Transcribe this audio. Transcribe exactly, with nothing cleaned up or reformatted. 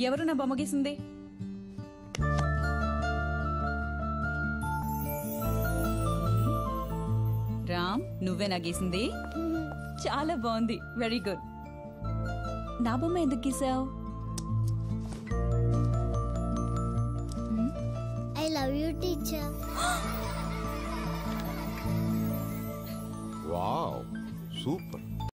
ఎవరు నా బొమ్మ గీసింది? రామ్, నువ్వే నా గీసింది? చాలా బాగుంది, వెరీ గుడ్. నా బొమ్మ ఎందుకు గీసావు? I love you teacher. Wow, super.